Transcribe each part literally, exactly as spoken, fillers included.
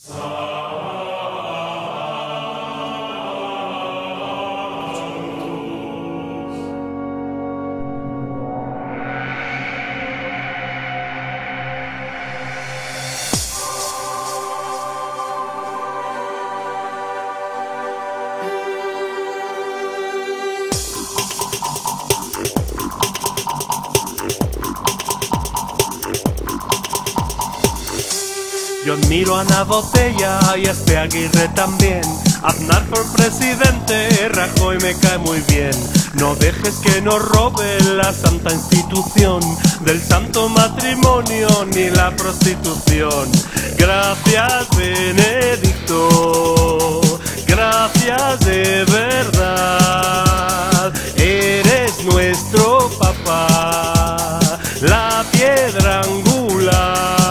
Yo admiro a Ana Botella y a este Aguirre también. Aznar por presidente, Rajoy me cae muy bien. No dejes que nos robe la santa institución del santo matrimonio ni la prostitución. Gracias, Benedicto, gracias de verdad. Eres nuestro papá, la piedra angular.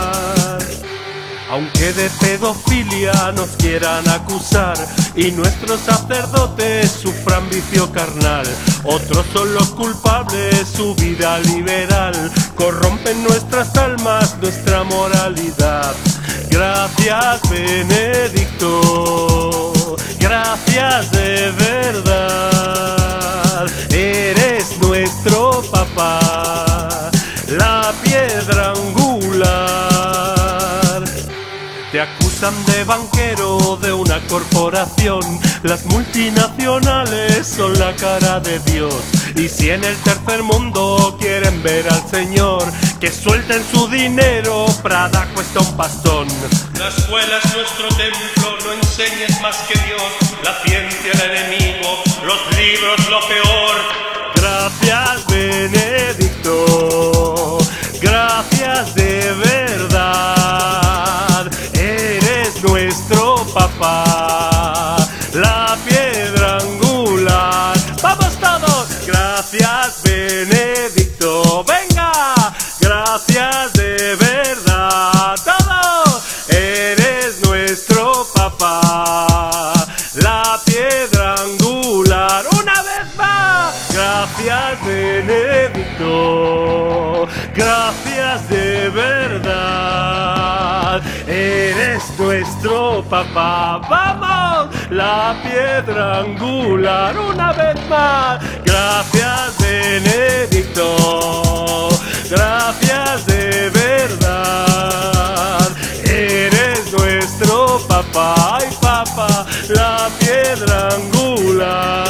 Aunque de pedofilia nos quieran acusar y nuestros sacerdotes sufran vicio carnal, otros son los culpables, su vida liberal corrompen nuestras almas, nuestra moralidad. Gracias, Benedicto, gracias de verdad. Eres nuestro papá, la piedra angular. Te acusan de banquero de una corporación, las multinacionales son la cara de Dios. Y si en el tercer mundo quieren ver al Señor, que suelten su dinero, Prada cuesta un pastón. La escuela es nuestro templo, no enseñes más que Dios, la ciencia el enemigo, los libros lo peor. Gracias, Benedicto, gracias de verdad. Eres nuestro papá, la piedra angular. ¡Vamos todos! Gracias, Benedicto, venga. Gracias de verdad. Todos. Eres nuestro papá, la piedra angular. Una vez más. Gracias, Benedicto, gracias de verdad. Eres nuestro papá, vamos, la piedra angular. Una vez más. Gracias, Benedicto, gracias de verdad. Eres nuestro papá, ay papá, la piedra angular.